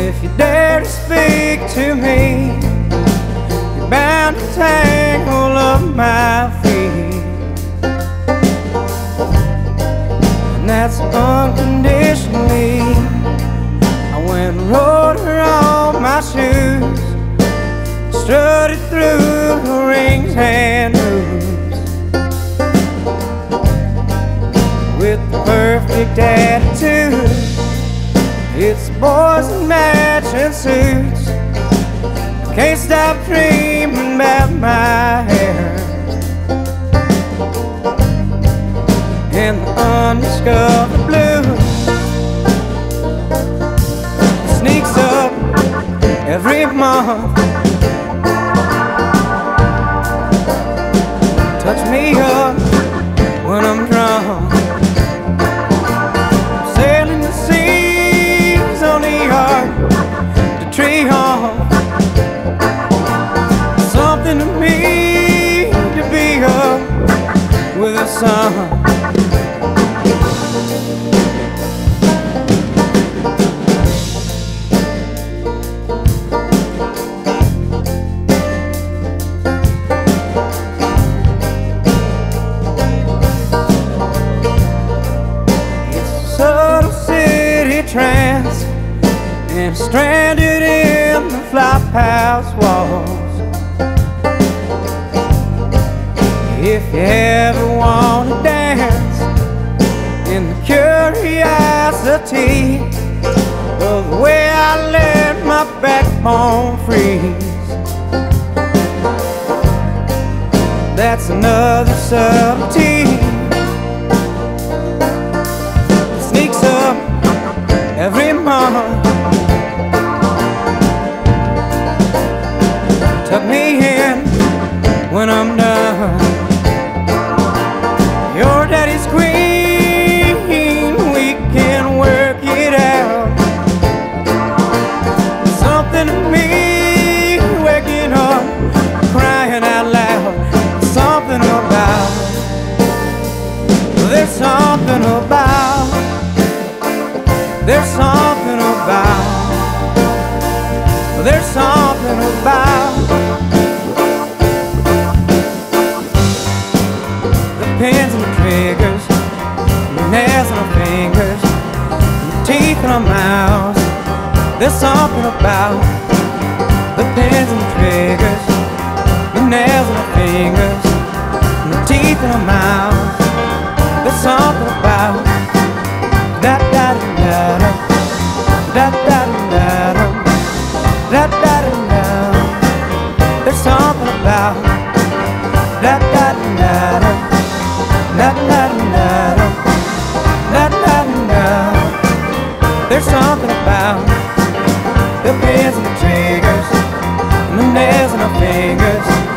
If you dare to speak to me, you're bound to tangle up my feet. And that's unconditionally. I went and rode her on my shoes, strutted through her rings and moves, with the perfect attitude. It's boys in matching suits. Can't stop dreaming about my hair and the undiscovered blues. Sneaks up every month, touch me up when I'm drunk. Sailing the seas on the ark to tree home. Something to me to be up with the sun. Trance and stranded in the flophouse walls. If you ever want to dance in the curiosity of the way I let my backbone freeze, that's another subtlety. Sneaks up every month, tuck me in when I'm done. Your daddy's queen, we can work it out. Something to me waking up, crying out loud. Something about, there's something about, there's something about, there's something about the pins and the triggers, the nails and the fingers, the teeth in our mouths. There's something about the pins and the triggers, the nails and the fingers, and the teeth in our mouths. There's something about da da da da da da da da da da. There's something about da da da da da da da da da. There's something about the pins and the triggers, and the nails and the fingers,